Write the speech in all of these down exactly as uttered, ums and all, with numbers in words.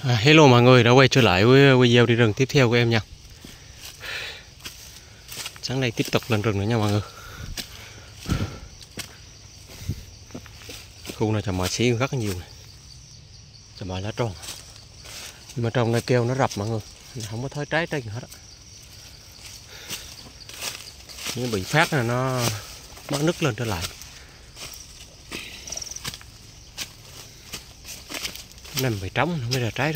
À, hello mọi người đã quay trở lại với video đi rừng tiếp theo của em nha. Sáng nay tiếp tục lên rừng nữa nha mọi người. Khu này trồng mòi xí rất là nhiều này. Trồng mòi lá tròn. Nhưng mà trong này keo nó rập mọi người, không có thấy trái trên hết á. Nhưng bị phát là nó bắt nứt lên trở lại. Nằm bị trống không biết là trái được.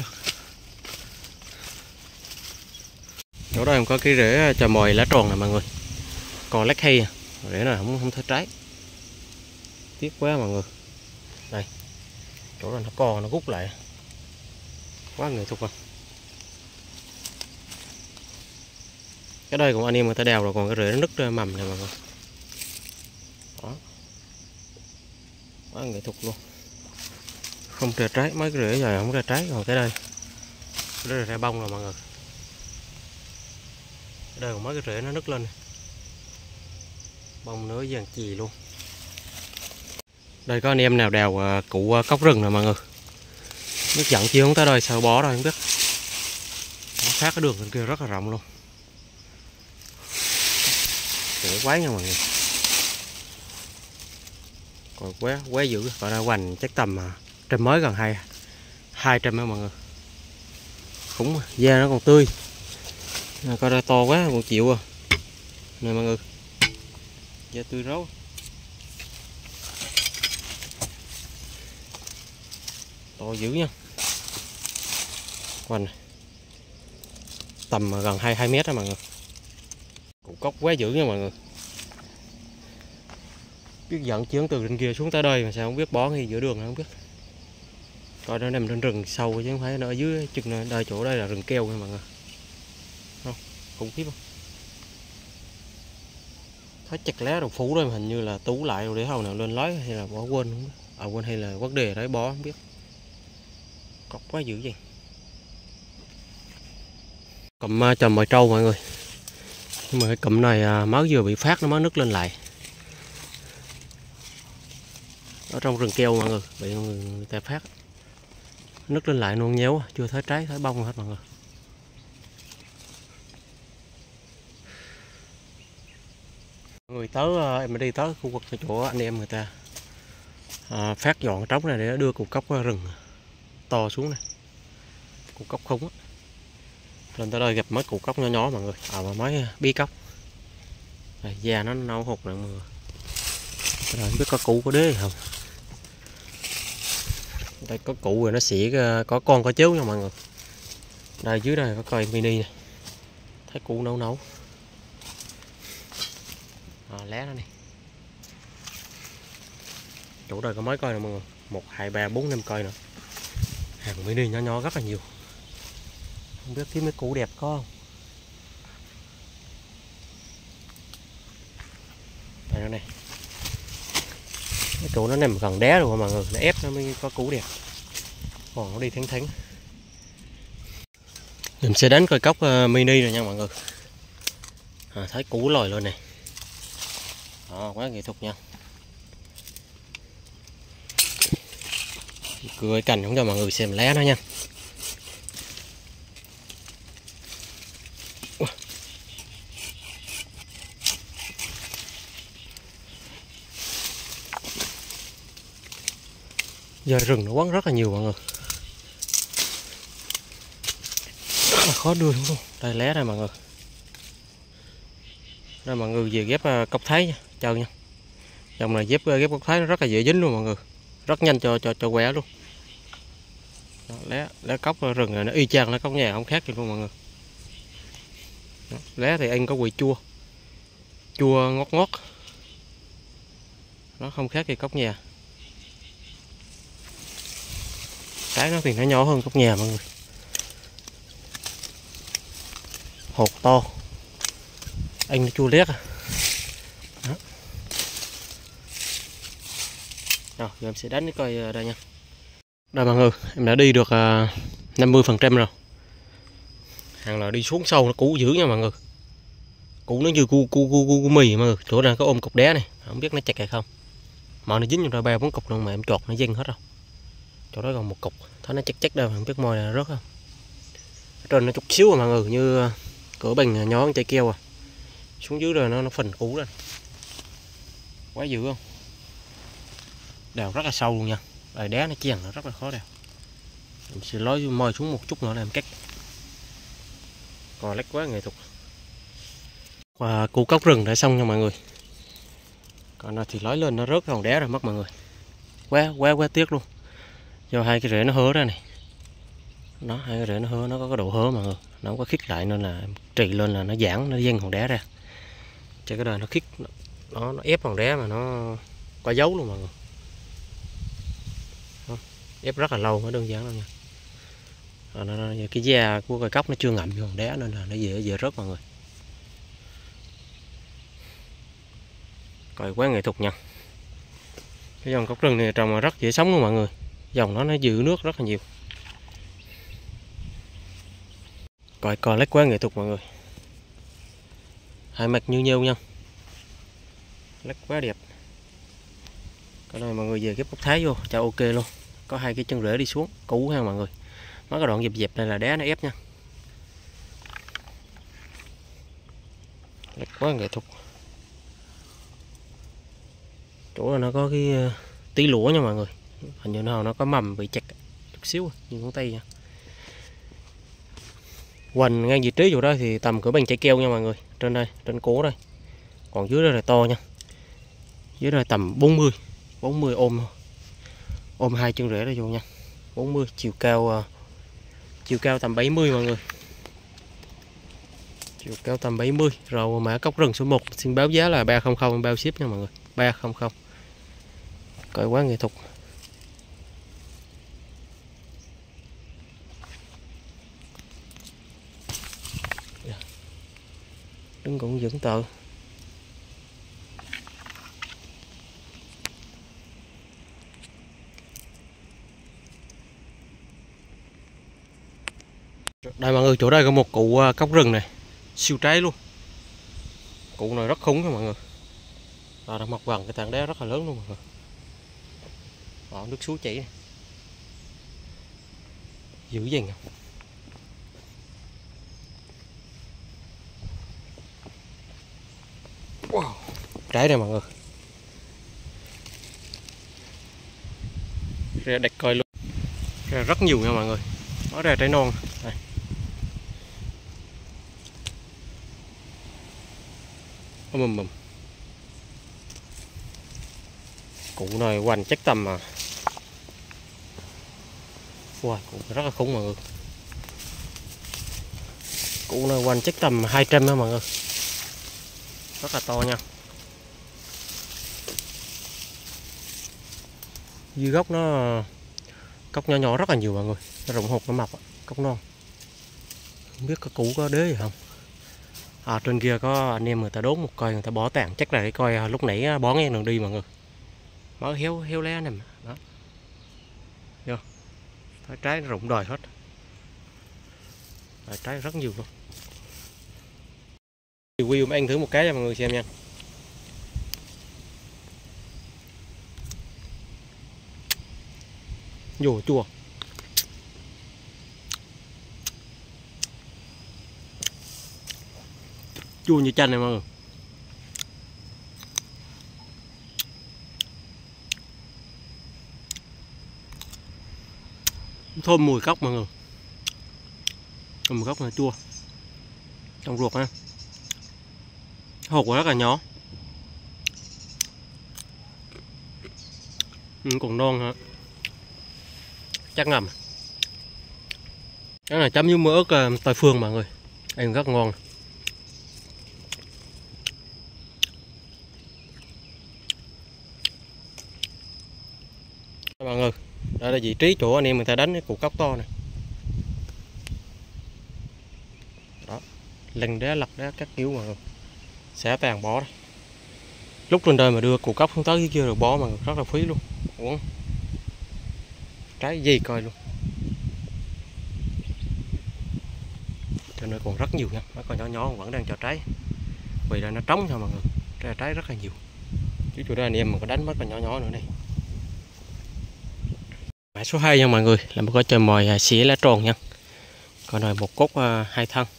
Chỗ đó em có cái rễ trà mòi lá tròn này mọi người, còn lách hay rễ này không không thấy trái, tiếc quá mọi người. Đây chỗ đó nó co nó rút lại quá nghệ thuật. Không cái đây cũng anh em người ta đào rồi, còn cái rễ nó nứt ra mầm này mọi người. Đó quá nghệ thuật luôn, không ra trái, mấy cái rễ giờ không ra trái. Còn cái đây cái đây là ra bông rồi mọi người. Đây còn mấy cái rễ nó nứt lên này. Bông nữa vàng chì luôn. Đây có anh em nào đào cụ cốc rừng nè mọi người, nước giận chưa không tới đây sao bỏ rồi không biết. Nó phát cái đường bên kia rất là rộng luôn, rễ quái nha mọi người, còn quế quế dữ, còn ra hoành chắc tầm trăm mới gần hai hai trăm đó mọi người. Khủng, da nó còn tươi. Coi ra to quá còn chịu à. Nè mọi người, da tươi ráo. To dữ nha. Quanh tầm gần hai hai mét đó mọi người. Củ cốc quá dữ nha mọi người. Biết giận chướng từ trên kia xuống tới đây mà sao không biết bó ngay giữa đường không biết. Coi nó nằm trên rừng sâu chứ không phải nó ở dưới chừng này. Đây chỗ đây là rừng keo nha mọi người. Không, khủng khiếp không? Thấy chặt lá đầu phủ đây mà hình như là tú lại rồi để hầu nào lên lói hay là bỏ quên không biết. À quên hay là vấn đề đấy bó không biết. Cọc quá dữ vậy. Cụm trầm mòi trâu mọi người. Nhưng mà cái cụm này mới vừa bị phát nó mới nứt lên lại. Ở trong rừng keo mọi người, bị người, người ta phát nứt lên lại non nhéo, chưa thấy trái thấy bông hết mọi người. Mọi người tới em đi tới khu vực cái chỗ anh em người ta à, phát dọn trống này để đưa cục cốc rừng to xuống này, cục cốc khung á. Lên tới đây gặp mấy cục cốc nhỏ nhỏ mọi người, à mà mấy bí cốc. Đây, da nó nâu hột nè mọi người. Rồi không biết có cụ có đế không. Đây có cụ rồi nó xỉa có con có chếu nha mọi người. Đây dưới đây có coi mini này. Thấy cụ nấu nấu. À, lá nó này. Chỗ đây có mấy coi nè mọi người. Một, hai, ba, bốn, năm coi nữa. Hàng mini nhỏ nhỏ rất là nhiều. Không biết kiếm mấy cụ đẹp có không. Đây nó này. Cái chỗ nó nằm gần đá rồi mọi người, nó ép nó mới có củ đẹp. Còn nó đi thắng thắng. Mình sẽ đánh coi cốc uh, mini rồi nha mọi người. À, thấy củ lòi lên này. Đó, quá nghệ thuật nha. Cười cành không cho mọi người xem lá nó nha. Giờ rừng nó quấn rất là nhiều mọi người. Rất là khó đưa luôn. Đây lá đây mọi người. Đây mọi người về ghép cốc thái nha, chờ nha. Dòng này ghép ghép cốc thái nó rất là dễ dính luôn mọi người. Rất nhanh cho cho cho quẻ luôn. Đó, lá lá cốc rừng này nó y chang lá cốc nhà không khác gì luôn mọi người. Đó, lá thì anh có vị chua. Chua ngọt ngọt. Nó không khác gì cốc nhà. Trái nó thì nó nhỏ hơn cốc nhà mọi người. Hột to. Anh nó chua liếc à. Đó. Rồi giờ em sẽ đánh cái coi đây nha. Đây mọi người, em đã đi được năm mươi phần trăm rồi. Hàng là đi xuống sâu nó cũ dữ nha mọi người. Cũ nó như cu cu cu cu, cu mì mọi người. Chỗ này có ôm cục đá này, không biết nó chặt hay không. Mà nó dính vào ba bốn cục luôn mà em chọt nó dinh hết rồi. Chỗ đó còn một cục, thấy nó chắc chắc đâu, không biết mồi này rớt không. Ở trên nó chút xíu mà mọi người, như cửa bình nhó trái keo à. Xuống dưới rồi nó nó phình cũ lên. Quá dữ không? Đào rất là sâu luôn nha. Rồi đá nó chèn nó rất là khó đào. Mình sẽ lối mồi xuống một chút nữa là em cắt. Còn lách quá nghệ thuật. Và củ cốc rừng đã xong nha mọi người. Còn nó thì lói lên nó rớt hòn đá rồi mất mọi người. Quá quá quá tiếc luôn. Do hai cái rễ nó hớ ra này. Nó hai cái rễ nó hớ, nó có cái độ hớ mọi người. Nó không có khít lại nên là trì lên là nó giãn, nó dâng hòn đá ra. Chứ cái đời nó khít, nó, nó ép hòn đá mà nó có dấu luôn mọi người. Đó, ép rất là lâu, nó đơn giản đâu nha. Rồi nó, nó, cái da của cây cốc nó chưa ngậm vô hòn đá nên là nó dễ dễ rớt mọi người. Coi quá nghệ thuật nha. Cái dòng cốc rừng này trồng mà rất dễ sống luôn mọi người. Dòng nó nó giữ nước rất là nhiều. Coi coi lách quá nghệ thuật mọi người. Hai mặt như nhau nha. Lách quá đẹp. Cái này mọi người về ghép cốc thái vô cho ok luôn. Có hai cái chân rễ đi xuống cũ ha mọi người. Mấy cái đoạn dẹp dẹp này là đá nó ép nha. Lách quá nghệ thuật. Chỗ là nó có cái tí lũa nha mọi người. Hình như nào nó có mầm bị chặt chút xíu như ngón tay nha. Hoành ngang vị trí chỗ đó thì tầm cửa bằng trái keo nha mọi người. Trên đây, trên cổ đây. Còn dưới đây là to nha. Dưới đây tầm bốn mươi. bốn mươi ôm ôm hai chân rễ đây vô nha. bốn mươi, chiều cao chiều cao tầm bảy mươi mọi người. Chiều cao tầm bảy mươi. Rồi mã cốc rừng số một xin báo giá là ba trăm bao ship nha mọi người. ba trăm. Coi quá nghệ thuật. Đứng cũng vững tợ. Đây mọi người, chỗ đây có một cụ cốc rừng này, siêu trái luôn. Cụ này rất khủng nha mọi người. Đó, nó mọc bằng cái tảng đá rất là lớn luôn mọi người. Đó, nước suối chảy này. Dữ dằn. Wow, trái này mọi người. Ra đẹp coi luôn. Ra rất nhiều nha mọi người. Nó ra trái non này. Mầm mầm. Cụ này hoành chắc tầm mà. Wow, cụ rất là khủng mọi người. Cụ này hoành chắc tầm hai trăm nha mọi người. Rất là to nha. Dưới gốc nó cốc nhỏ nhỏ rất là nhiều mọi người. Nó rụng hột nó mập, cốc non. Không biết có củ có đế gì không. À, trên kia có anh em người ta đốn một coi, người ta bỏ tàn chắc là để coi lúc nãy bón ngang đường đi mọi người. Mở héo héo lé này mà. Đó. Vô. Thấy trái nó rụng đồi hết. Rồi, trái rất nhiều luôn. Review ăn thử một cái cho mọi người xem nha. Vô chua. Chua như chanh này mọi người. Thơm mùi cốc mọi người. Thơm mùi cốc này chua. Trong ruột ha. Hột rất là nhỏ. Ừ, còn non hả? Chắc ngầm. Cái này chấm với mỡ ớt tỏi phương mọi người. Ăn rất ngon. Mọi người, đây là vị trí chỗ anh em người ta đánh cái củ cốc to này. Đó, lần đá lật đá các kiểu mọi người. Xẻ tàn bỏ đây. Lúc trên đời mà đưa củ cốc xuống tới dưới kia rồi bỏ mà rất là phí luôn. Uống trái gì coi luôn. Cho nên còn rất nhiều nha. Nó còn nhỏ nhỏ vẫn đang cho trái. Vì là nó trống nha mọi người. Trái, trái rất là nhiều. Chứ chỗ đây anh em mà có đánh mất còn nhỏ nhỏ nữa đây. Mã số hai nha mọi người, là một cái chòi mồi xỉa lá tròn nha. Còn rồi một cốt uh, hai thân.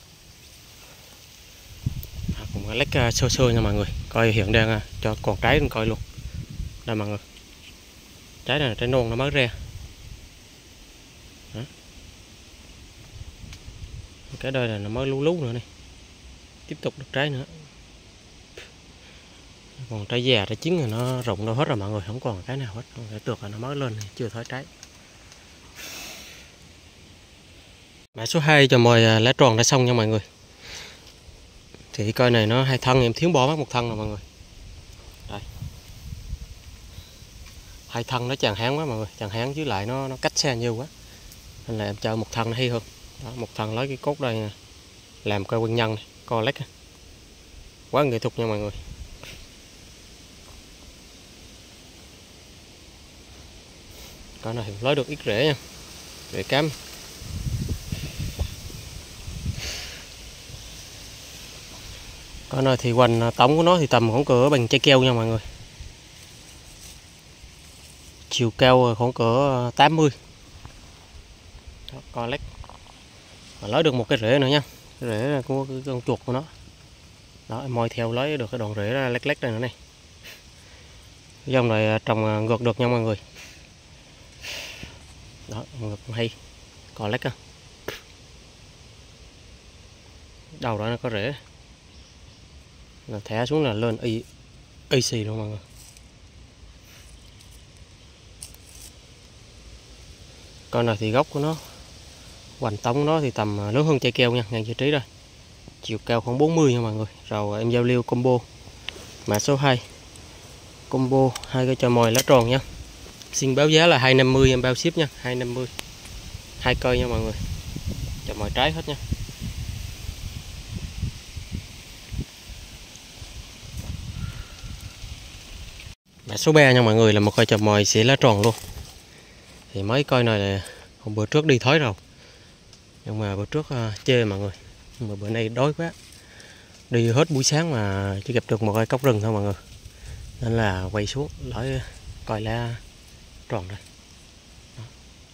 À, cũng lách uh, sơ sơ nha mọi người. Coi hiện đang uh, cho còn trái lên coi luôn. Đây mọi người. Trái này là trái non nó mới ra. Đó. Cái đây là nó mới lú lú nữa này. Tiếp tục được trái nữa. Còn trái già trái chín thì nó rụng đâu hết rồi mọi người, không còn cái nào hết. Cái tược là nó mới lên chưa thấy trái. Mã số hai cho mồi lá tròn đã xong nha mọi người. Thì coi này nó hai thân, em thiếu bỏ mất một thân rồi mọi người. Đây. Hai thân nó chàng hán quá mọi người, chàng hán với lại nó nó cách xa nhiều quá. Nên là em cho một thân nó hay hơn. Đó, một thân lấy cái cốt đây nè. Làm coi quân nhân này, co lách. Quá nghệ thuật nha mọi người. Coi này lấy được ít rễ nha. Rễ cam. Coi này thì hoành tổng của nó thì tầm khoảng cỡ bằng trái keo nha mọi người. Chiều cao khoảng cỡ tám mươi. Đó, co lách. Và lấy được một cái rễ nữa nha. Cái rễ của cái con chuột của nó. Đó, em moi theo lấy được cái đoạn rễ ra lách lách này nữa này. Cái dòng này trồng ngược được nha mọi người. Đó, ngược hay. Co lách á. Đầu đó nó có rễ. Là thẻ xuống là lên y y xì luôn mọi người. Con này thì gốc của nó hoành tổng nó thì tầm lớn hơn trái keo nha, ngang vị trí đây. Chiều cao khoảng bốn mươi nha mọi người. Rồi em giao lưu combo mã số hai. Combo hai cái chòi mồi lá tròn nha. Xin báo giá là hai trăm năm mươi, em bao ship nha, hai trăm năm mươi. Hai cây nha mọi người. Chòi mồi trái hết nha. Mã số ba nha mọi người, là một cây chòi mồi xỉa lá tròn luôn. Thì mấy coi này là hôm bữa trước đi thói rồi. Nhưng mà bữa trước uh, chê mọi người. Nhưng mà bữa nay đói quá. Đi hết buổi sáng mà chỉ gặp được một cây cốc rừng thôi mọi người. Nên là quay xuống lấy coi lá tròn đây. Đó.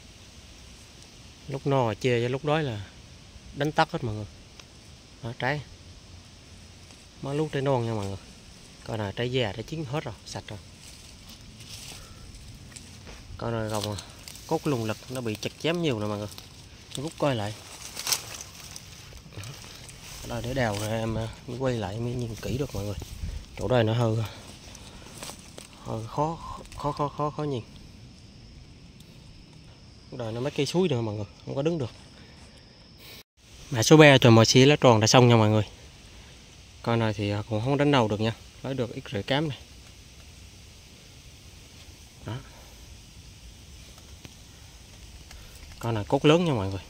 Lúc no chê với lúc đói là đánh tắt hết mọi người. Đó, trái. Mới lúc trái non nha mọi người. Coi là trái già, trái chín hết rồi, sạch rồi. Coi này gồng cốt lùng lực nó bị chặt chém nhiều nè mọi người. Rút coi lại. Đây để đào rồi em mới quay lại mới nhìn kỹ được mọi người. Chỗ đây nó hơi hơi khó khó khó khó khó nhìn. Đời nó mấy cây suối nữa mọi người, không có đứng được. Mã số ba chòi mồi xỉa lá tròn đã xong nha mọi người. Con này thì cũng không đánh đầu được nha, lấy được ít rễ cám này. Đó. Con này cốt lớn nha mọi người.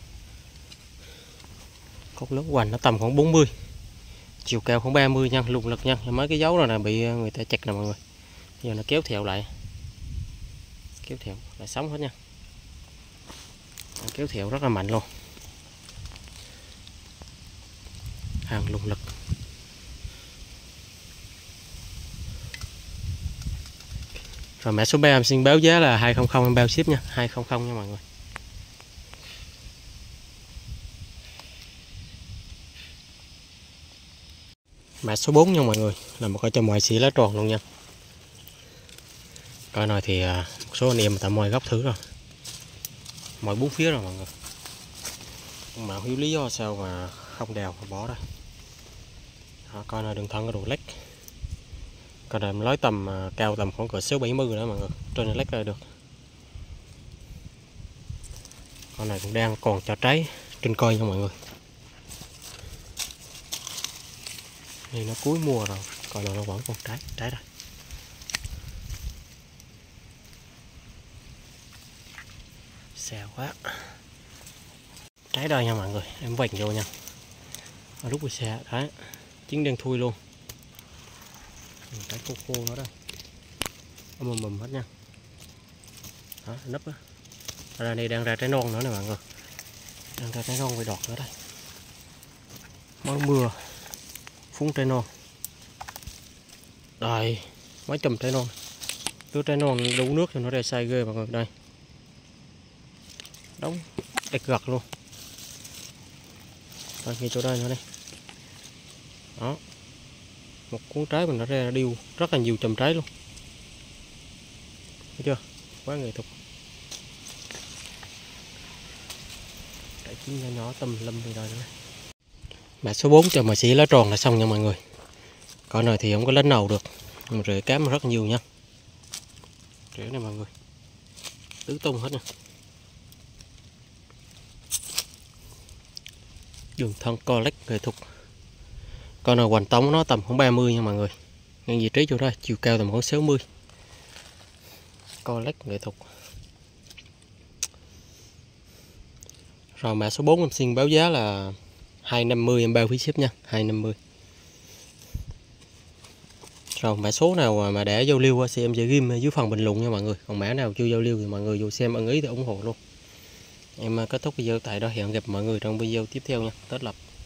Cốt lớn hoành nó tầm khoảng bốn mươi. Chiều cao khoảng ba mươi nha, lùng lực nha. Mấy cái dấu rồi nè bị người ta chặt nè mọi người. Giờ nó kéo theo lại. Kéo theo lại sống hết nha. Kéo theo rất là mạnh luôn. Hàng lùng lực. Rồi mã số ba em xin báo giá là hai trăm, em bao ship nha, hai trăm nha mọi người. Mã số bốn nha mọi người, là một cái chòi mồi xỉa lá tròn luôn nha. Coi này thì một số anh em người ta mồi gốc thử rồi. Mồi bốn phía rồi mọi người. Nhưng mà không hiểu lý do sao mà không đào mà bỏ đây. Đó, coi này đường thân có đồ lách. Coi này em lấy tầm cao tầm khoảng cỡ sáu bảy mươi rồi đó mọi người. Trên này lách ra được. Con này cũng đang còn cho trái trên coi nha mọi người. Đây nó cuối mùa rồi, coi là nó vẫn còn trái, trái đây. Xèo quá. Trái đây nha mọi người, em vành vô nha. Ở lúc xe đấy, chính đang thui luôn. Trái khô khô nó đây. Nó mầm mầm hết nha. Đó, nấp á. Ở đây đang ra trái non nữa nè mọi người. Đang ra trái non với đọt nữa đây. Mới mưa phun trái non. Đây, mấy chùm trái non. Đưa trái non đủ nước cho nó ra xay ghê mọi người đây. đóng đạch gật luôn. Còn ngay chỗ đây nữa đây. Đó. Một cuốn trái mình nó ra điêu rất là nhiều chùm trái luôn. Thấy chưa? Quá nghệ thuật. Trái chín nhỏ nhỏ tùm lum gì rồi nữa. Mã số bốn cho mà xỉ lá tròn là xong nha mọi người. Cỏ này thì không có lên nầu được. Nhưng mà rễ cám rất nhiều nha. Rễ này mọi người. Tứ tung hết nè. Đường thân collect nghệ thuật. Con nào hoành tống nó tầm khoảng ba mươi nha mọi người. Ngang vị trí chỗ đó chiều cao tầm khoảng sáu mươi. Collect nghệ thuật. Rồi mã số bốn em xin báo giá là hai trăm năm mươi em bao phí ship nha, hai trăm năm mươi. Rồi mã số nào mà để giao lưu thì em sẽ ghim dưới phần bình luận nha mọi người. Còn mã nào chưa giao lưu thì mọi người dù xem ưng ý thì ủng hộ luôn. Em kết thúc video tại đó, hẹn gặp mọi người trong video tiếp theo nha. Tết lập.